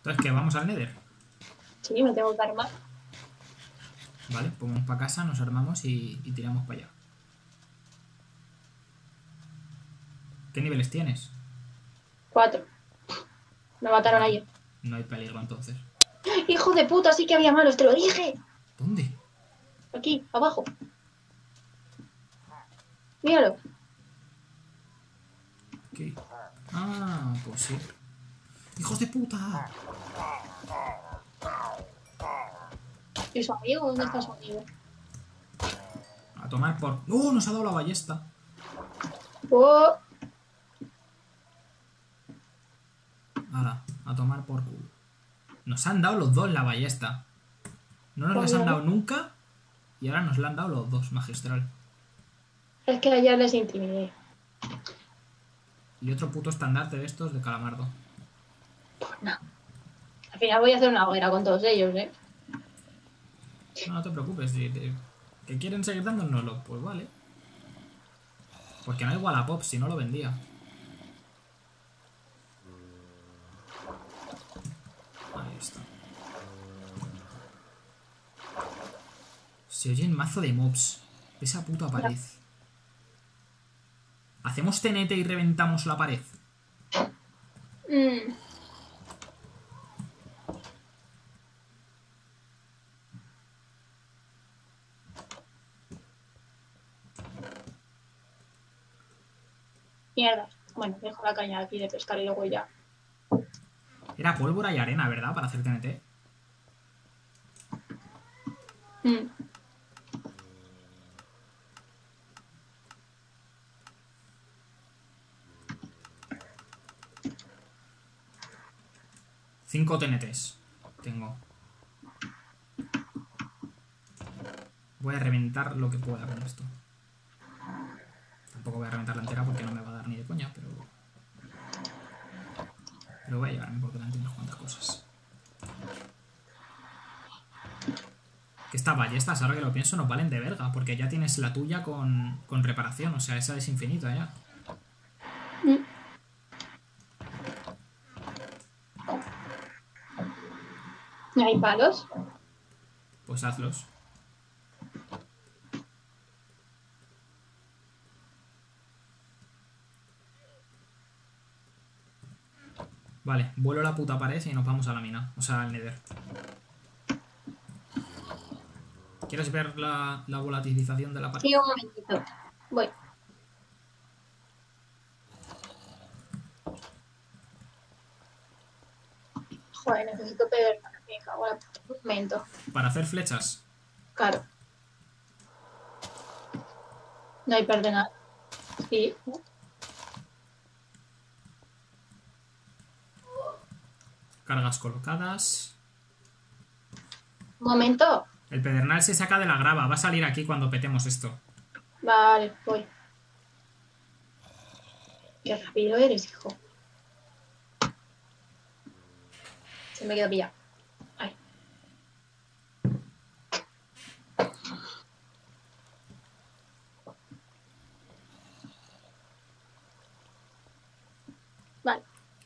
Entonces, ¿qué? ¿Vamos al Nether? Sí, me tengo que armar. Vale, pues vamos para casa, nos armamos y tiramos para allá. ¿Qué niveles tienes? 4. Me mataron ayer. No hay peligro entonces. ¡Hijo de puta! Sí que había malos, te lo dije. ¿Dónde? Aquí, abajo. Míralo. ¿Qué? Ah, pues sí. ¡Hijos de puta! ¿Y su amigo? ¿Dónde está su amigo? A tomar por... ¡Oh! Nos ha dado la ballesta. Oh, Hala, a tomar por culo. Nos han dado los dos la ballesta. No nos las han dado nunca y ahora nos la han dado los dos, magistral. es que ayer les intimidé. Y otro puto estandarte de estos de Calamardo. Pues no. Al final voy a hacer una hoguera con todos ellos, ¿eh? No, no te preocupes. ¿Que quieren seguir dándonoslo? Pues vale. Porque no hay Wallapop, si no lo vendía. Ahí está. Se oye un mazo de mobs. Esa puta pared. ¿Hacemos TNT y reventamos la pared? Mierda. Bueno, dejo la caña aquí de pescar y luego ya. Era pólvora y arena, ¿verdad? Para hacer TNT. Mm. Cinco TNTs tengo. Voy a reventar lo que pueda con esto. Tampoco voy a reventarla entera porque no me va a dar ni de coña, pero... Pero voy a llevarme por delante unas cuantas cosas. Que esta ballestas, ahora que lo pienso, nos valen de verga, porque ya tienes la tuya con reparación, o sea, esa es infinita ya. ¿No hay palos? Pues hazlos. Vale, vuelo la puta pared y nos vamos a la mina, o sea, al Nether. ¿Quieres ver la volatilización de la pared? Sí, un momentito. Voy. Joder, necesito pegar. Me cago en la puta. Un momento. Para hacer flechas. Claro. No hay nada. Sí. Cargas colocadas. Un momento. El pedernal se saca de la grava. Va a salir aquí cuando petemos esto. Vale, voy. Qué rápido eres, hijo. Se me quedó pillado. Ay. Vale.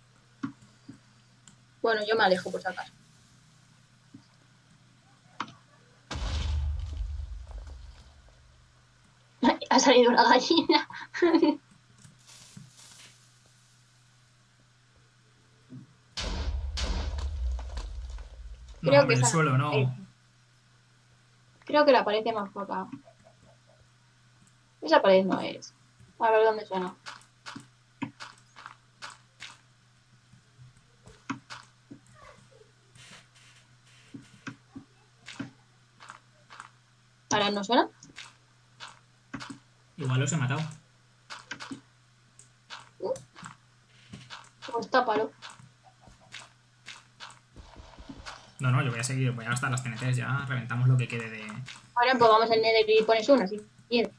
Bueno, yo me alejo por sacar. Ha salido una gallina. No, Creo por que el esa- suelo, no. Creo que la pared es más para acá. Esa pared no es. A ver dónde suena. ¿Ahora no suena? Igual los he matado. Pues tápalo. No, no, yo voy a seguir. Voy a gastar las TNTs ya. Reventamos lo que quede de... Ahora pues vamos al Nether y pones una, si quieres.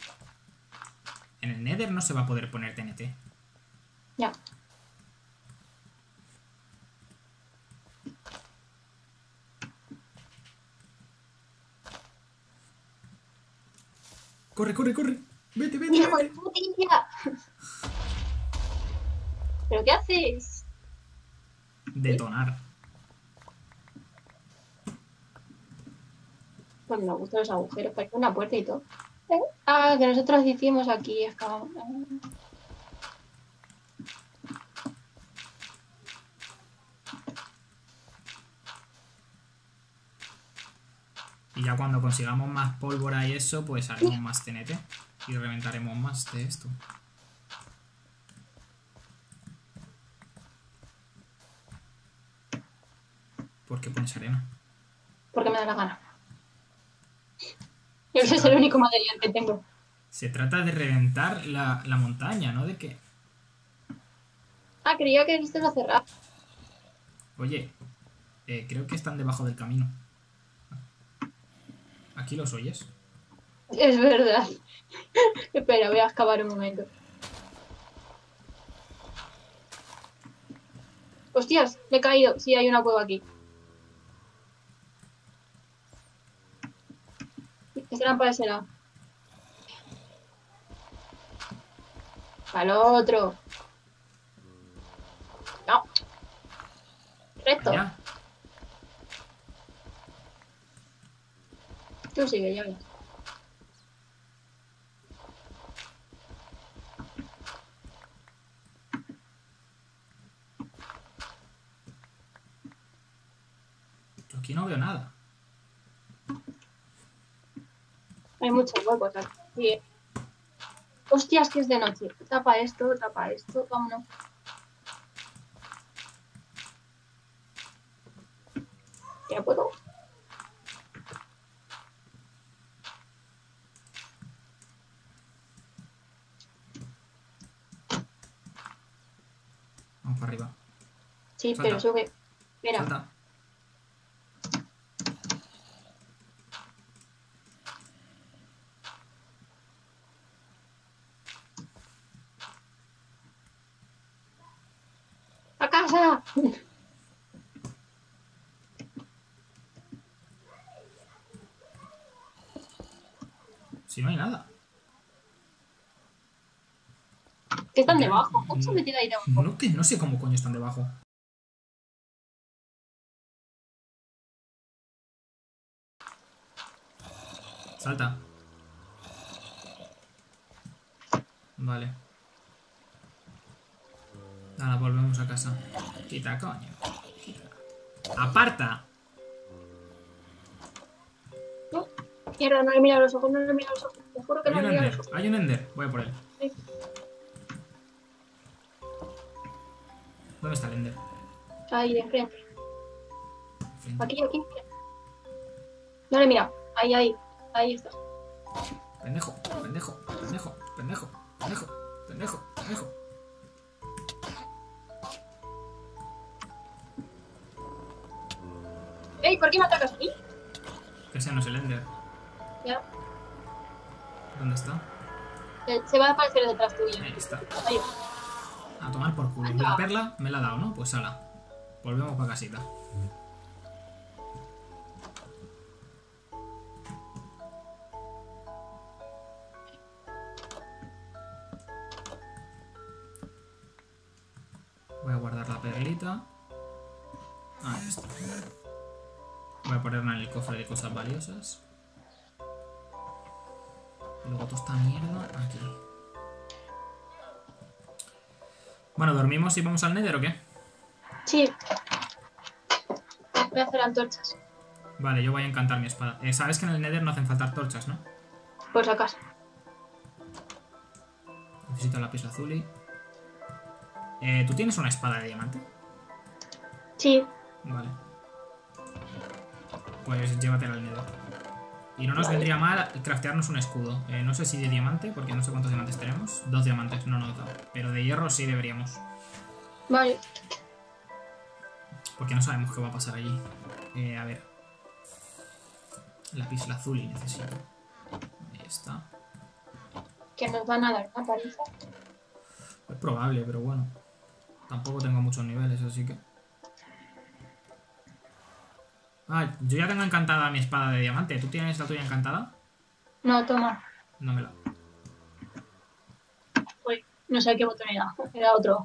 En el Nether no se va a poder poner TNT. Ya. ¡Corre, corre, corre! ¡Vete, vete, ¡Hijo de vete! putilla! ¿Pero qué haces? Detonar. Pues me gustan los agujeros, parece una puerta y todo. Ah, que nosotros hicimos aquí, excavamos. Y ya cuando consigamos más pólvora y eso, pues haremos más TNT. Y reventaremos más de esto. ¿Por qué pones arena? Porque me da la gana. Ese es el único material que tengo. Se trata de reventar la montaña, ¿no? De que... Ah, creía que esto lo cerraba. Oye, creo que están debajo del camino. ¿Aquí los oyes? Es verdad. Espera, voy a excavar un momento. Hostias, me he caído. Sí, hay una cueva aquí. Serán para ese lado. Para el otro. No. Recto. Allá. Tú sigue, ya ves. Yo aquí no veo nada. Hay muchos huecos aquí. Sí. Hostias, que es de noche. Tapa esto, vámonos. Ya puedo. Vamos para arriba. Sí, Salta. pero sube. Espera. Salta. ¡A casa! Si no hay nada. ¿Qué están debajo? ¿Cómo se ha metido ahí debajo? No sé cómo coño están debajo. Salta. Vale. Nada, volvemos a casa. Quita, coño. Quita. ¡Aparta! No. Mierda, no le mira los ojos, no le mira los ojos. Te juro que Hay no un le mira los ender. ojos. Hay un ender. Voy a por él. Sí. ¿Dónde está el ender? Ahí, de frente. Frente. Aquí. No le mira. Ahí. Ahí está. Pendejo. ¡Ey! ¿Por qué me atacas a mí? Que ese no es el ender. Ya. ¿Dónde está? Se va a aparecer detrás tuyo. Ahí está. Ahí. A tomar por culo. La perla me la ha dado, ¿no? Pues ala. Volvemos para casita. Voy a guardar la perlita. Ahí está. Voy a ponerla en el cofre de cosas valiosas. Y luego toda esta mierda aquí. Bueno, ¿dormimos y vamos al Nether o qué? Sí. Voy a hacer antorchas. Vale, yo voy a encantar mi espada. Sabes que en el Nether no hacen falta antorchas, ¿no? Por si acaso. Necesito lápiz azul. ¿Tú tienes una espada de diamante? Sí. Vale. Pues llévatela al Nether. Y no nos Vale. vendría mal craftearnos un escudo. No sé si de diamante, porque no sé cuántos diamantes tenemos. 2 diamantes, no he notado. Pero de hierro sí deberíamos. Vale. Porque no sabemos qué va a pasar allí. A ver. Lápiz azul y necesito. Ahí está. Que nos van a dar una paliza. Es probable, pero bueno. Tampoco tengo muchos niveles, así que... Ah, yo ya tengo encantada mi espada de diamante. ¿Tú tienes la tuya encantada? No, toma. No me la... Uy, no sé qué botón era. Era otro.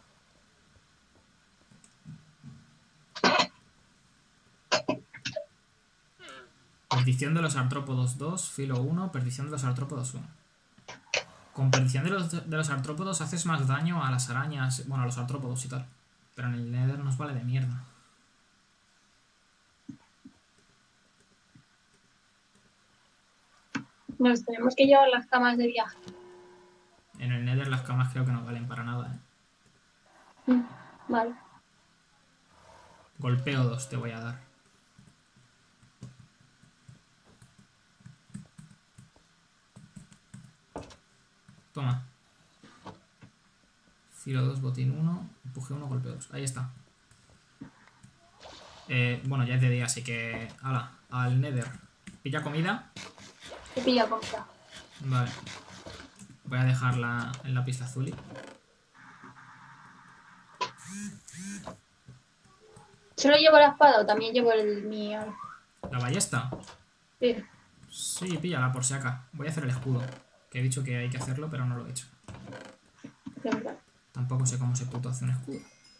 Pues Perdición de los artrópodos 2, filo 1, perdición de los artrópodos 1. Con perdición de los artrópodos haces más daño a las arañas, bueno, a los artrópodos y tal. Pero en el Nether nos vale de mierda. Nos tenemos que llevar las camas de viaje. En el Nether las camas creo que no valen para nada, ¿eh? Vale. Golpeo 2 te voy a dar. Toma. Filo 2, botín 1, empuje 1, golpeo 2. Ahí está. Bueno, ya es de día, así que... ¡Hala! Al Nether. Pilla comida. He pillado comida. Vale. Voy a dejarla en la pista azul. ¿Solo llevo la espada o también llevo el mío? ¿La ballesta? Sí. Sí, píllala por si acá. Voy a hacer el escudo. Que he dicho que hay que hacerlo, pero no lo he hecho. Siempre. Tampoco sé cómo se puto hace un escudo.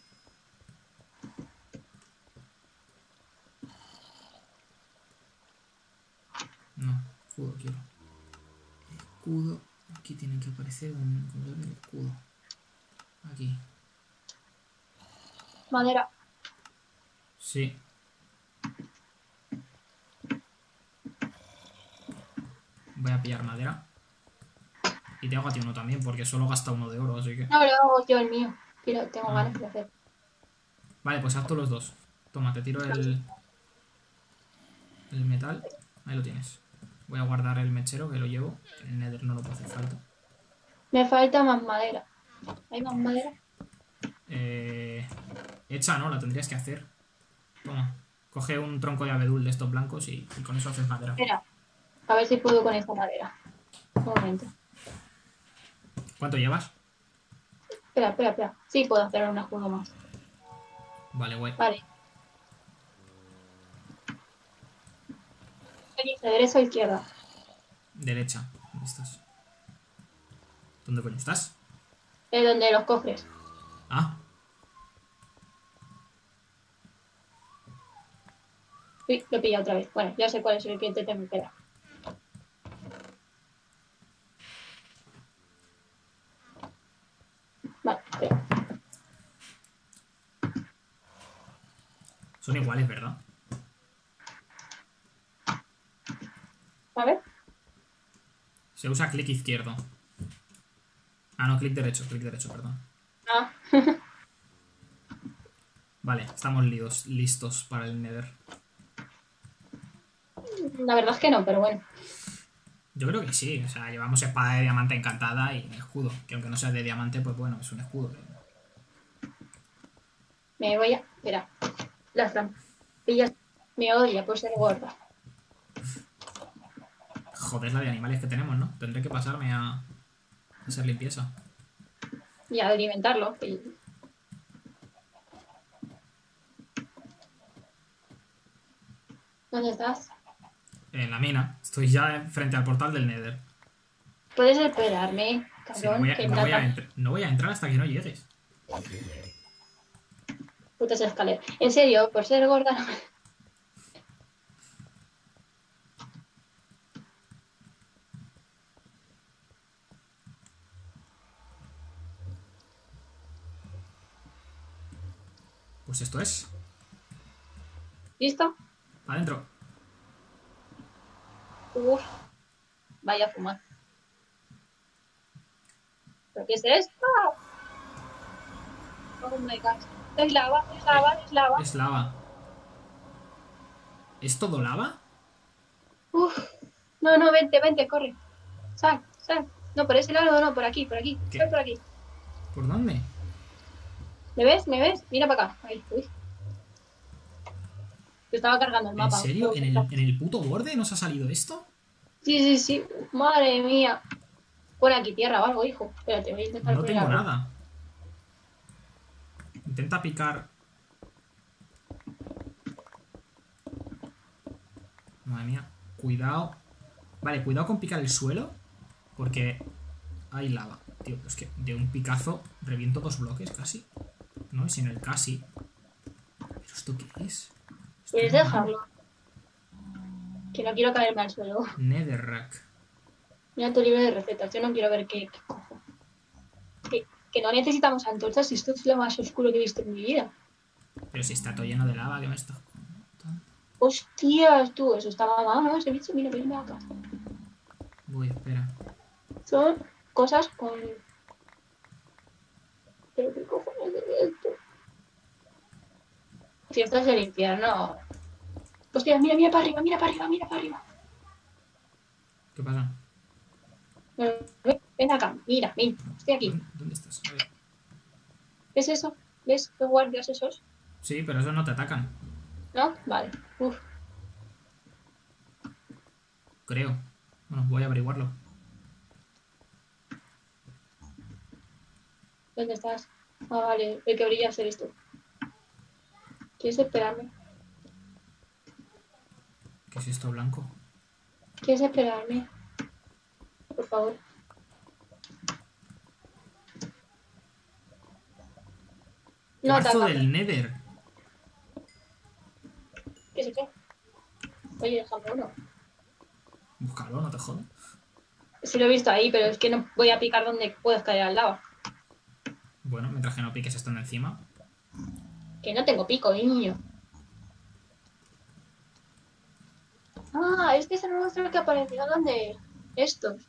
No, escudo quiero. Escudo. Aquí tiene que aparecer un color de escudo. Aquí. Madera. Sí. Voy a pillar madera. Y te hago a ti uno también, porque solo gasta uno de oro, así que... No, lo hago yo el mío. Pero tengo ganas de hacer. Vale, pues haz tú los dos. Toma, te tiro el metal. Ahí lo tienes. Voy a guardar el mechero, que lo llevo. En el Nether no lo puedo hacer falta. Me falta más madera. ¿Hay más madera? Hecha, ¿no? La tendrías que hacer. Toma. Coge un tronco de abedul de estos blancos y con eso haces madera. Espera. A ver si puedo con esta madera. Un momento. ¿Cuánto llevas? Espera. Sí, puedo hacer un escudo más. Vale, guay. Vale. ¿De derecha o izquierda? Derecha. ¿Dónde estás? ¿Dónde coño estás? Donde los cofres. Ah, Uy, lo he pillado otra vez. Bueno, ya sé cuál es el que te tengo que dar. Vale, espera. son iguales, ¿verdad? A ver. Se usa clic izquierdo. Ah, no, clic derecho, perdón. Ah. Vale, estamos listos para el Nether. La verdad es que no, pero bueno. Yo creo que sí, o sea, llevamos espada de diamante encantada y escudo. Que aunque no sea de diamante, pues bueno, es un escudo. Me voy a... Espera. Las trampillas me odia por ser gorda. Joder, la de animales que tenemos, ¿no? Tendré que pasarme a hacer limpieza. Y a alimentarlo. ¿Dónde estás? En la mina. Estoy ya frente al portal del Nether. Puedes esperarme, Sí, cabrón. no voy a entrar hasta que no llegues. Putas escaleras. En serio, por ser gorda no me... Pues esto es. ¿Listo? Adentro. Uf. Vaya a fumar. ¿Pero qué es esto? Oh my god. Es lava. Es lava. ¿Es todo lava? Uf. No, vente, corre. Sal. No, por ese lado, no, por aquí. ¿Qué? Sal por aquí. ¿Por dónde? ¿Me ves? Mira para acá. Ahí, uy. Yo estaba cargando el ¿En mapa. serio? ¿En el puto borde nos ha salido esto? Sí. Madre mía. Pon aquí tierra o algo, hijo. Espérate, voy a intentar No poner tengo algo. nada. Intenta picar. Madre mía. Cuidado. Vale, cuidado con picar el suelo. Porque hay lava. Tío, es que de un picazo reviento 2 bloques casi. No, y sin el casi. ¿Pero esto qué es? ¿Quieres dejarlo? Que no quiero caerme al suelo. Netherrack. Mira tu libro de recetas. Yo no quiero ver qué cojo. Que no necesitamos antorchas. Esto es lo más oscuro que he visto en mi vida. Pero si está todo lleno de lava, ¿qué me estás contando? Hostias, tú. Eso está mamado, ¿no? Ese bicho. Mira, mira acá. Voy, espera. Son cosas con... ¿Pero qué cojones es esto? Si esto es el infierno... Hostia, mira, mira para arriba, mira para arriba, mira para arriba. ¿Qué pasa? Ven acá, mira, ven, estoy aquí. ¿Dónde estás? A ver. ¿Ves eso? ¿Ves los guardias esos? Sí, pero esos no te atacan. ¿No? Vale. Uf, Creo. Bueno, voy a averiguarlo. ¿dónde estás? Ah, vale, el que brilla eres tú. ¿Quieres esperarme? ¿Qué es esto blanco? ¿Quieres esperarme? Por favor. No Cuarzo ataca. del Nether. ¿Qué es eso? Oye, déjame uno. Búscalo, no te jodas. Sí lo he visto ahí, pero es que no voy a picar donde puedas caer al lava. Bueno, mientras que no piques esto en encima. Que no tengo pico, niño. Ah, es que es el monstruo que apareció donde... Estos.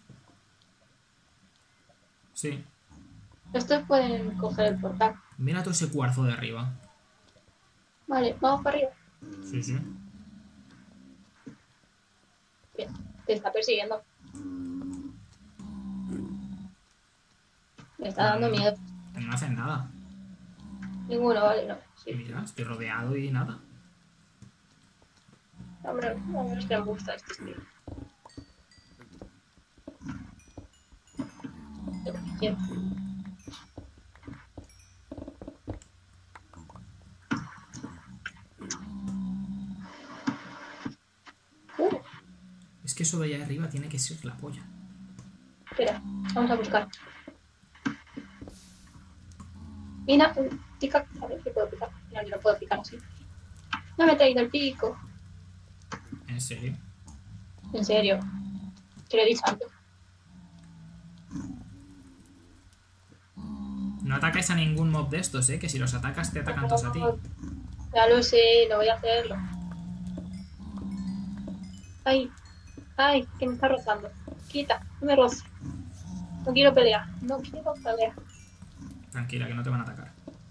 Sí. Estos pueden coger el portal. Mira todo ese cuarzo de arriba. Vale, vamos para arriba. Sí, sí. Bien, te está persiguiendo. Me está dando miedo. No hacen nada. Ninguno, vale, no. Sí. Mira, estoy rodeado y nada. Hombre, a mí es que me gusta este estilo. Lo que quiero. Es que eso de allá arriba tiene que ser la polla. Espera, vamos a buscar. Mira, pica. A ver si puedo picar. No, yo no puedo picar así. No me he traído el pico. ¿En serio? En serio. Te lo he dicho antes. No atacáis a ningún mob de estos, ¿eh? Que si los atacas te atacan todos a ti. Ya lo sé, no voy a hacerlo. Ay, ay, que me está rozando. Quita, no me roces. No quiero pelear, no quiero pelear. Tranquila, que no te van a atacar.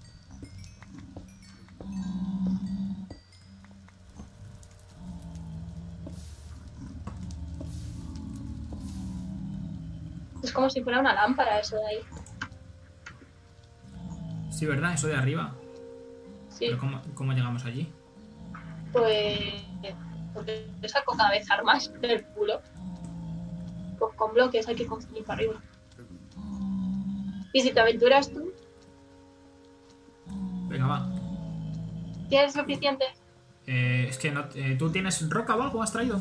Es como si fuera una lámpara eso de ahí. Sí, ¿verdad? Eso de arriba. Sí, Pero ¿cómo llegamos allí? pues... Porque saco cada vez armas del culo. Pues con bloques hay que construir para arriba. Y si te aventuras tú, Venga, va. ¿tienes suficiente? Es que no... ¿Tú tienes roca o algo? ¿Has traído?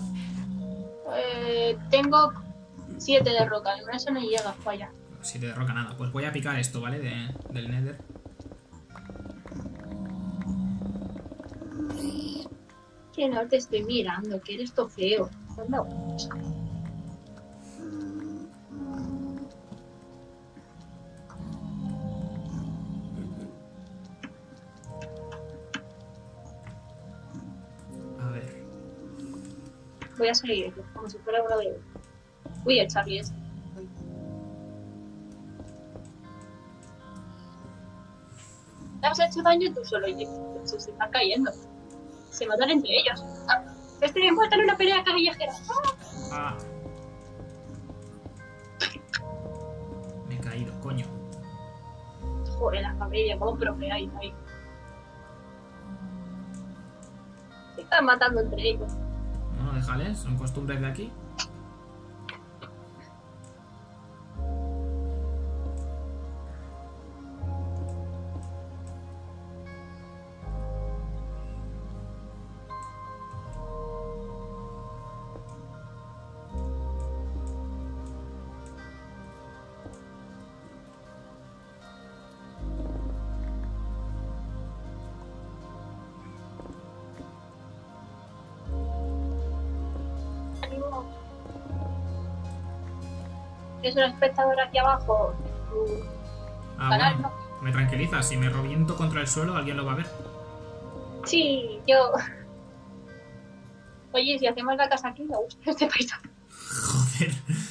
Tengo 7 de roca, en eso no llega, vaya. Si te roca nada. Pues voy a picar esto, ¿vale? Del Nether. Que no te estoy mirando, que eres todo feo. ¿Dónde vamos? A ver. Voy a seguir, como si fuera uno de... Uy, el Charlie este. ¿Te has hecho daño tú solo? Y se están cayendo. Se matan entre ellos. ¡Ah! Estoy envuelta en una pelea callejera. ¡Ah! Ah. Me he caído, coño. Joder, la familia, cómo procreáis ahí. Se están matando entre ellos. No, déjales. Son costumbres de aquí. es un espectador aquí abajo. Ah, Canal, bueno. Me tranquiliza. Si me reviento contra el suelo, alguien lo va a ver. Sí, yo. Oye, si hacemos la casa aquí, me gusta este paisaje. Joder.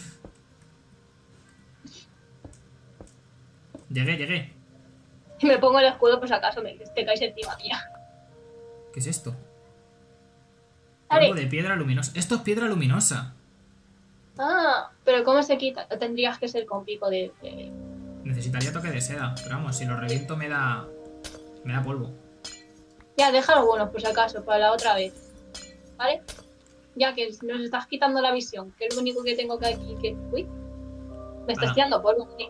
Llegué. Y me pongo el escudo, pues acaso te caes encima mía. ¿Qué es esto? Polvo Vale. de piedra luminosa. Esto es piedra luminosa. Ah, pero ¿cómo se quita? Tendrías que ser con pico de... Necesitaría toque de seda. Pero vamos, si lo reviento me da... Me da polvo. Ya, deja algunos, por si acaso, para la otra vez. ¿Vale? Ya que nos estás quitando la visión, que es lo único que tengo que aquí que... Uy, me estás Ala. tirando polvo. ¿Sí?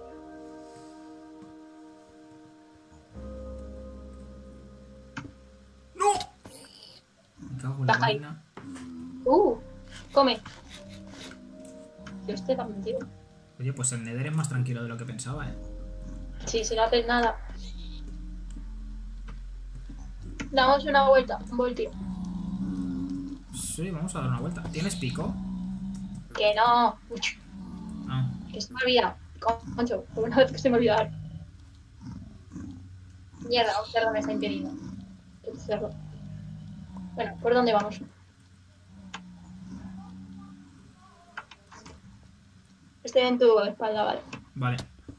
¡No! Me cago en la Baja ahí. vaina. Come. Dios, te da mentido. Oye, pues el Nether es más tranquilo de lo que pensaba, ¿eh? Sí, si no haces nada. Damos una vuelta, un voltio. Sí, vamos a dar una vuelta. ¿Tienes pico? Que no. Uy, No. que se me ha olvidado. Concho, por una vez que se me olvidó. Mierda, un cerdo me está impidiendo. El cerdo. Bueno, ¿por dónde vamos? Estoy en tu espalda, vale. Vale.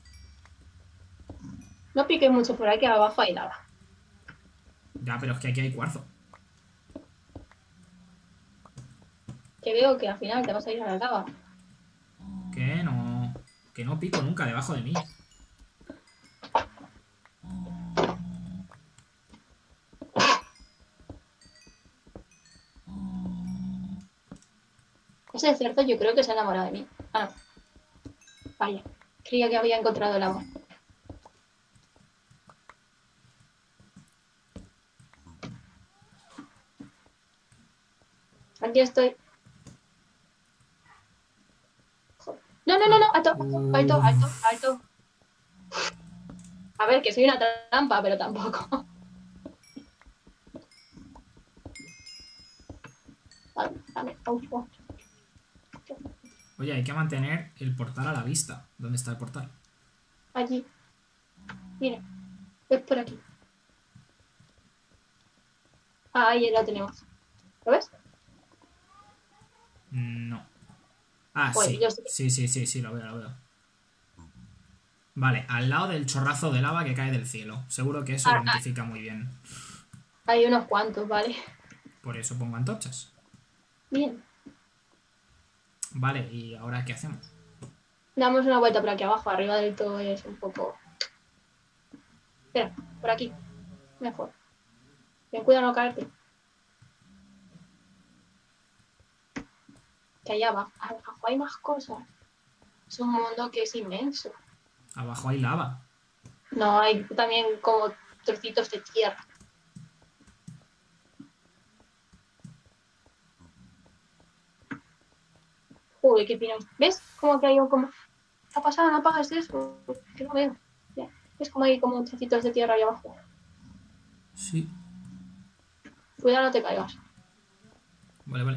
No piques mucho por aquí, abajo hay lava. Ya, pero es que aquí hay cuarzo. Que veo que al final te vas a ir a la lava. Que no... Que no pico nunca debajo de mí. Ese cerdo yo creo que se ha enamorado de mí. Ah, no. Vaya. Creía que había encontrado el amor. Aquí estoy. Joder. No, no, no, no. Alto, alto, alto, alto. A ver, que soy una trampa, pero tampoco. Vale, dame. Oye, hay que mantener el portal a la vista. ¿Dónde está el portal? Allí. Mira. Es por aquí. Ah, ahí lo tenemos. ¿Lo ves? No. Ah, Pues sí. yo sí. Sí, lo veo. Vale, al lado del chorrazo de lava que cae del cielo. Seguro que eso lo identifica muy bien. Hay unos cuantos, ¿vale? Por eso pongo antorchas. Bien. Vale, ¿y ahora qué hacemos? Damos una vuelta por aquí abajo. Arriba del todo es un poco... Espera, por aquí. Mejor. Ten cuidado no caerte. Que allá abajo hay más cosas. Es un mundo que es inmenso. Abajo hay lava. No, hay también como trocitos de tierra. Uy, qué pino. ¿Ves? Como que hay un como... ¿Qué ha pasado? ¿No apagas eso? Que no veo. Ya. Es como hay como trocitos de tierra ahí abajo. Sí. Cuidado, no te caigas. Vale.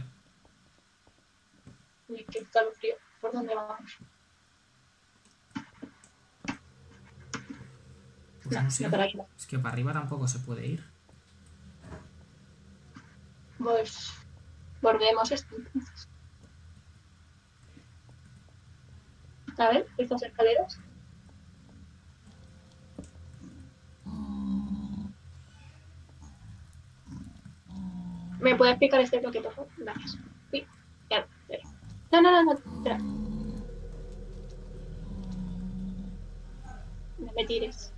Uy, qué calofrío. ¿Por dónde vamos? Pues no sé. No, por aquí no. Es que para arriba tampoco se puede ir. Pues volvemos esto entonces. A ver, estas escaleras. ¿Me puedes explicar este bloque, por favor? Gracias. Uy, ya, no, espera. No me tires.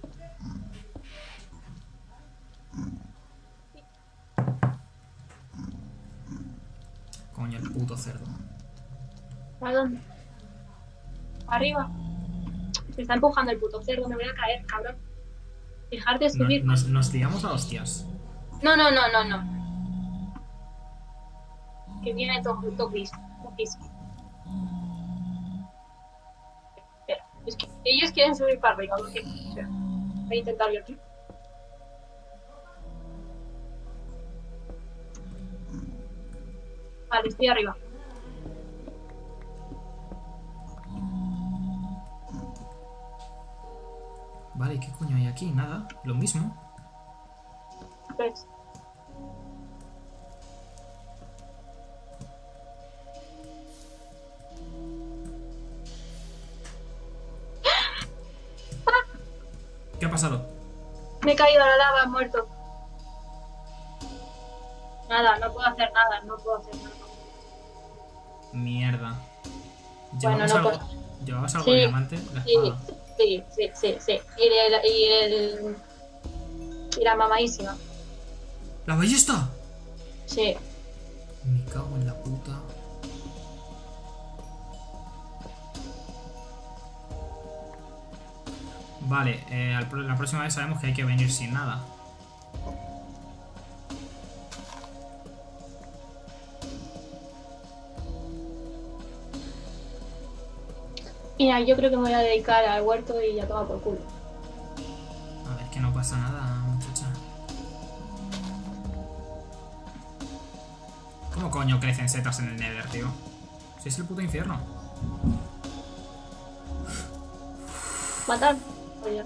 Coño, el puto cerdo. ¿A dónde? ¿Arriba? Me está empujando el puto cerdo, me voy a caer, cabrón. Dejar de subir. Nos liamos a hostias. No. Que viene todo gris. Espera, es que ellos quieren subir para arriba, ¿no? Espera, voy a intentar yo aquí. Vale, estoy arriba. aquí? Nada, lo mismo. ¿Ves? ¿Qué ha pasado? Me he caído a la lava, he muerto. Nada, no puedo hacer nada, no puedo hacer nada. Mierda. Bueno, ¿Llevabas no algo? puedo. ¿Llevabas algo de Sí, diamante? La sí, espada. sí. Y la mamadísima. ¡La ballesta! Sí. Me cago en la puta. Vale, la próxima vez sabemos que hay que venir sin nada. Mira, yo creo que me voy a dedicar al huerto y ya toma por culo. A ver, que no pasa nada, muchacha. ¿Cómo coño crecen setas en el Nether, tío? Si es el puto infierno. ¿Matar? Oye.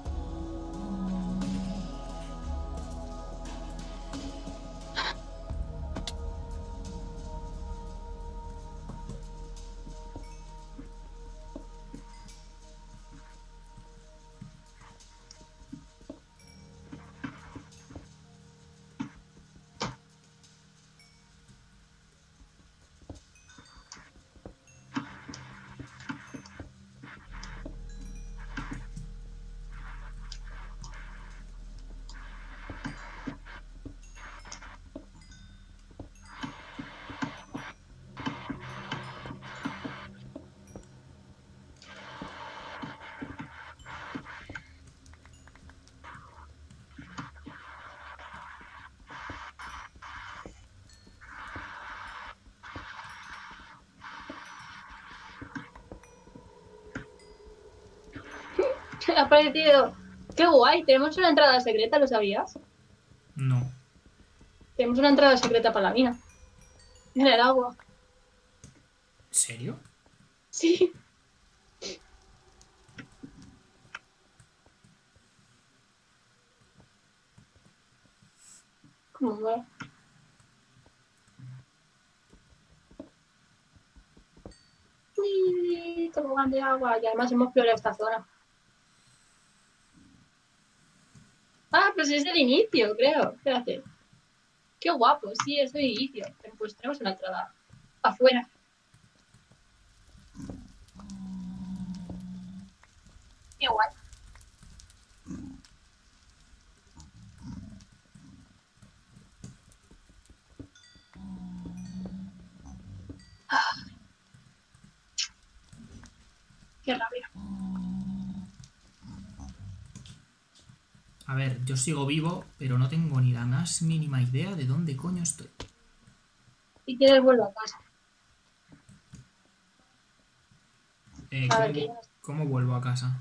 Ha aparecido. ¡Qué guay! Tenemos una entrada secreta, ¿lo sabías? No. Tenemos una entrada secreta para la mina. En el agua. ¿En serio? Sí. ¿Cómo va? Uy, tobogán de agua. Y además hemos explorado esta zona. Ah, pues es el inicio, creo. Espérate. Qué guapo, sí, es el inicio. Pues tenemos una entrada afuera. Qué guay. Qué rabia. A ver, yo sigo vivo, pero no tengo ni la más mínima idea de dónde coño estoy. Si quieres, vuelvo a casa. A ver, que ya no está. ¿Cómo vuelvo a casa?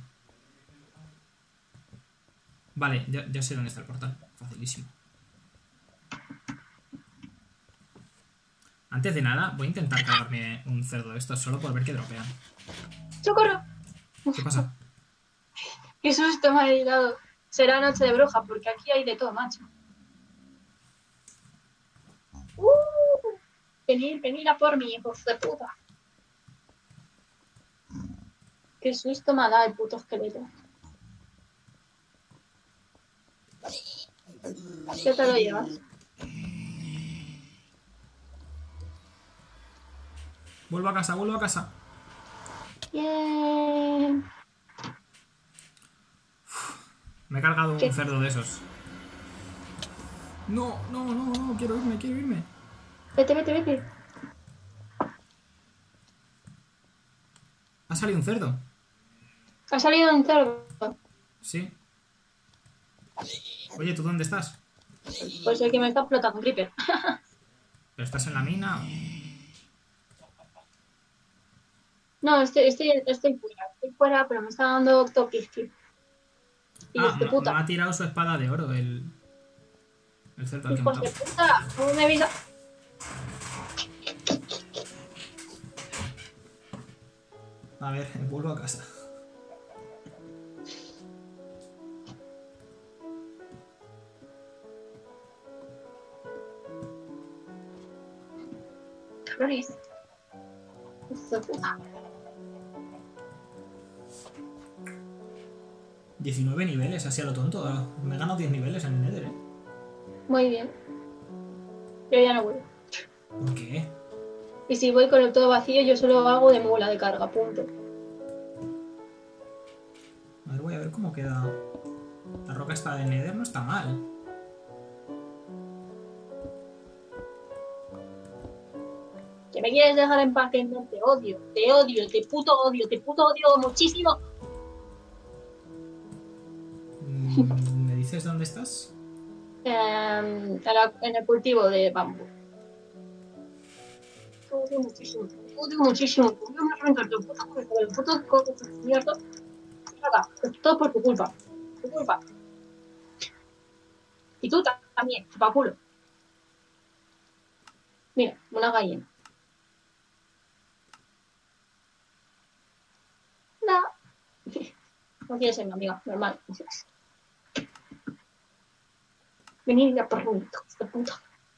Vale, ya sé dónde está el portal. Facilísimo. Antes de nada, voy a intentar cargarme un cerdo de estos solo por ver qué dropean. ¡Socorro! ¿Qué pasa? Qué susto me ha dado. Será noche de bruja, porque aquí hay de todo, macho. Venid a por mí, hijos de puta. Qué susto me ha dado el puto esqueleto. ¿Qué te lo llevas? Vuelvo a casa, vuelvo a casa. Bien. Me he cargado ¿Qué? un cerdo de esos. No, quiero irme, quiero irme. Vete. Ha salido un cerdo. Ha salido un cerdo. Sí. Oye, ¿tú dónde estás? Pues el que me está explotando, un creeper. ¿Pero estás en la mina? No, estoy fuera, pero me está dando toques, tío. Hijos de Me puta. ha tirado su espada de oro el cerdo al que he Hijos matado. de puta. ¿Cómo me avisa? A ver, vuelvo a casa. flores. Hijo de puta. 19 niveles, así a lo tonto. Me he ganado 10 niveles en el Nether, ¿eh? Muy bien. Yo ya no voy. ¿Por qué? Y si voy con el todo vacío, yo solo hago de mula de carga, punto. A ver, voy a ver cómo queda. La roca esta de Nether no está mal. ¿Que me quieres dejar en paz? Que no, te odio, te puto odio muchísimo. ¿Me dices dónde estás? En el cultivo de bambú. Te odio muchísimo, te odio muchísimo. Te voy a arrancar tu puta cabeza del puto coco cierto. Nada, es todo por tu culpa. Tu culpa. Y tú también, chupaculo. Mira, una gallina. No. No quieres ser mi amiga, normal. Venid ya por un hijo de puta.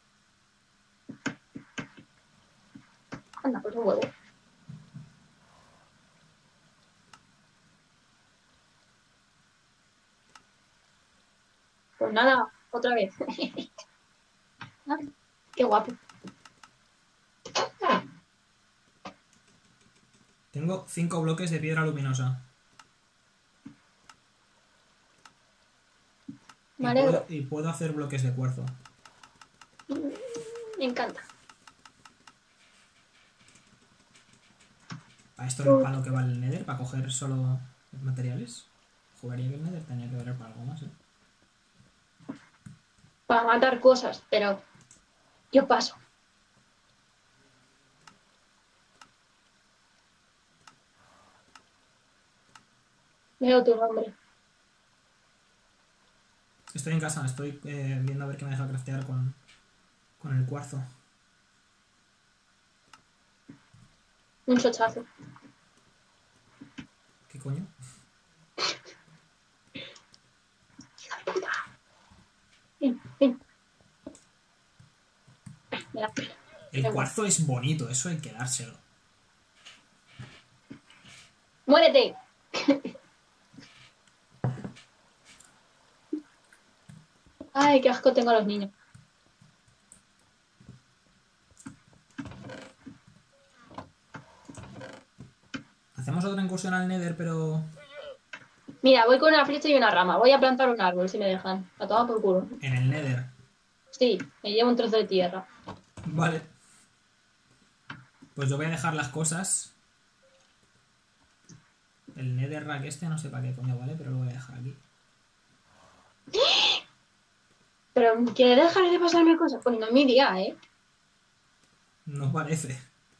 Anda, pues un huevo. Pues nada, otra vez. Qué guapo. Tengo 5 bloques de piedra luminosa. Me alegro. Y puedo hacer bloques de cuarzo. Me encanta. ¿Para esto para lo que vale el Nether? ¿Para coger solo materiales? Jugaría que el Nether tenía que valer para algo más, ¿eh? Para matar cosas, pero yo paso. Veo tu nombre. Estoy en casa, estoy viendo a ver qué me deja craftear con el cuarzo. Un chochazo. ¿Qué coño? Ven, ven. Mira. El cuarzo es bonito, eso hay que dárselo. ¡Muérete! Ay, qué asco tengo a los niños. Hacemos otra incursión al Nether, pero... Mira, voy con una flecha y una rama. Voy a plantar un árbol si me dejan. La toma por culo. en el Nether. Sí, me llevo un trozo de tierra. Vale. Pues yo voy a dejar las cosas. El Netherrack este no sé para qué coño vale, pero lo voy a dejar aquí. Pero ¿quieres dejar de pasarme cosas? Pues no es mi día, ¿eh? No parece.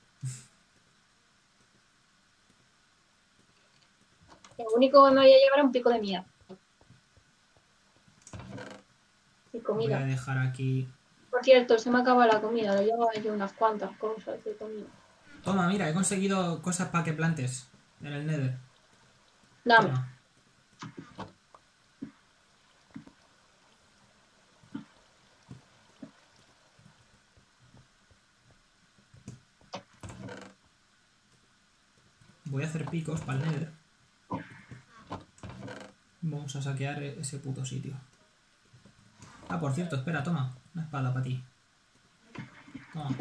Lo único que me voy a llevar es un pico de mierda. Y Voy a comida. dejar aquí... Por cierto, se me acaba la comida. Le llevo ahí unas cuantas cosas de comida. Toma, mira, he conseguido cosas para que plantes en el Nether. Dame. Toma. Voy a hacer picos para el Nether. Vamos a saquear ese puto sitio. Ah, por cierto, espera, toma. Una espada para ti. Toma.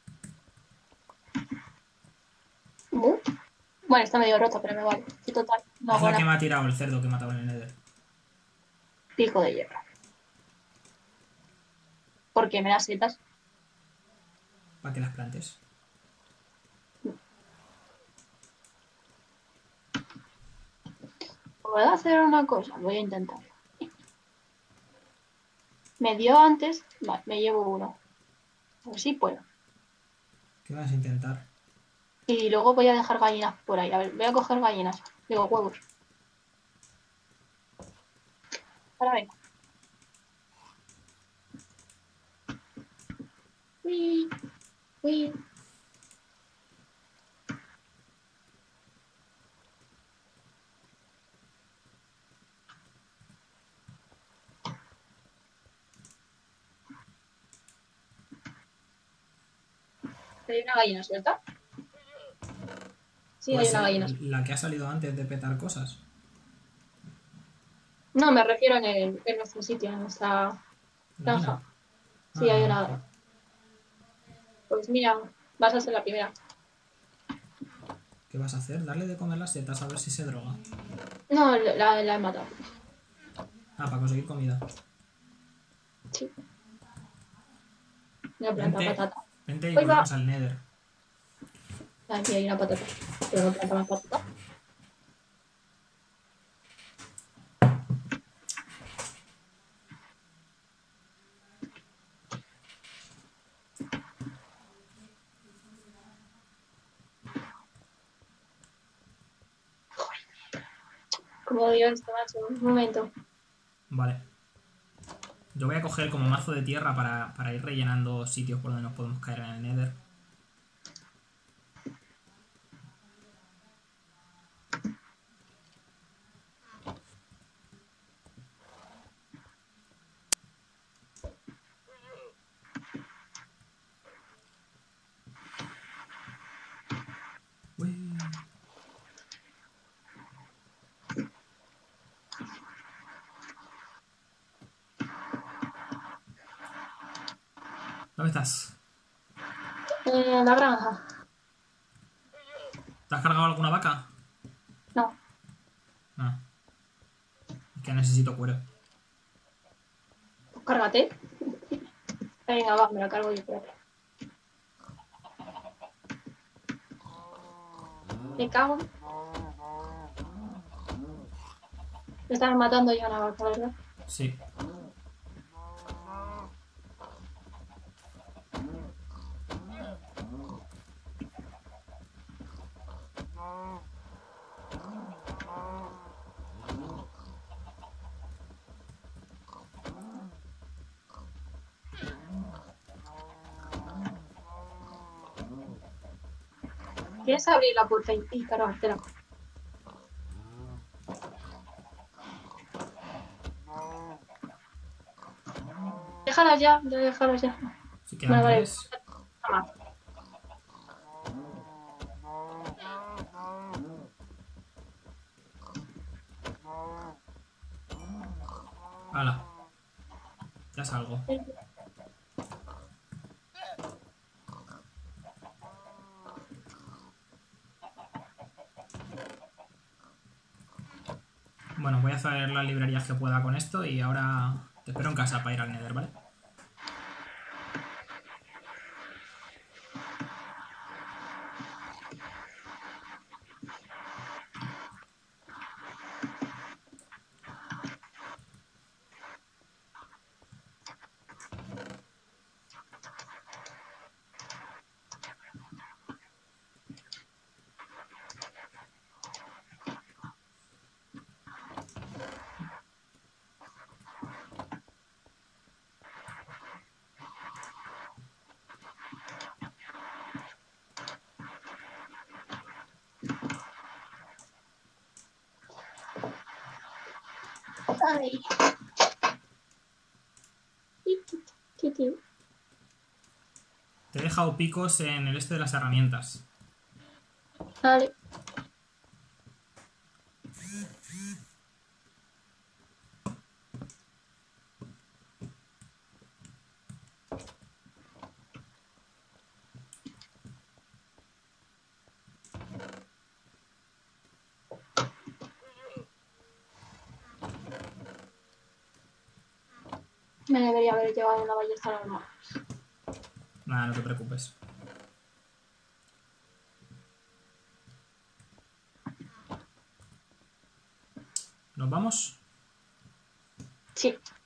Bueno, está medio rota, pero me vale. Sí, total. No Es hago la que nada. me ha tirado el cerdo que he matado en el Nether. Pico de hierro. ¿Por qué me das setas? Para que las plantes. Puedo hacer una cosa. Voy a intentarlo. Me dio antes. Vale, me llevo uno. A ver si puedo. ¿Qué vas a intentar? Y luego voy a dejar gallinas por ahí. A ver, voy a coger gallinas. Digo, huevos. Ahora vengo. Uy, uy. ¿Hay una gallina suelta? Sí, Puede hay una ser gallina suelta. la que ha salido antes de petar cosas. No, me refiero en nuestro sitio, en nuestra ¿La mina? granja. Sí, Ah, hay no, una. ok. Pues mira, vas a ser la primera. ¿Qué vas a hacer? Darle de comer las setas a ver si se droga. No, la he matado. Ah, para conseguir comida. Sí, una planta Vente, patata. vente y Hoy va. volvemos al Nether. Aquí hay una patata. Pero no planta más patata. Como digo esto, macho. Un momento. Vale. Yo voy a coger como mazo de tierra para ir rellenando sitios por donde nos podemos caer en el Nether. Uy. ¿Dónde estás? La granja. ¿Te has cargado alguna vaca? No. No. Es que necesito cuero. Pues cárgate. Venga, va, me la cargo yo, espérate. Me cago. Me están matando ya una vaca, ¿verdad? Sí. ¿Quieres abrir la puerta y cargártela? Déjalas ya. Si Bueno, quedan vale. tres. Toma. Hala. Ya salgo. Bueno, voy a hacer las librerías que pueda con esto y ahora te espero en casa para ir al Nether, ¿vale? Ay. Titi. Te he dejado picos en el este de las herramientas. Vale. Me debería haber llevado una ballesta normal. Nada, no te preocupes. ¿Nos vamos? Sí.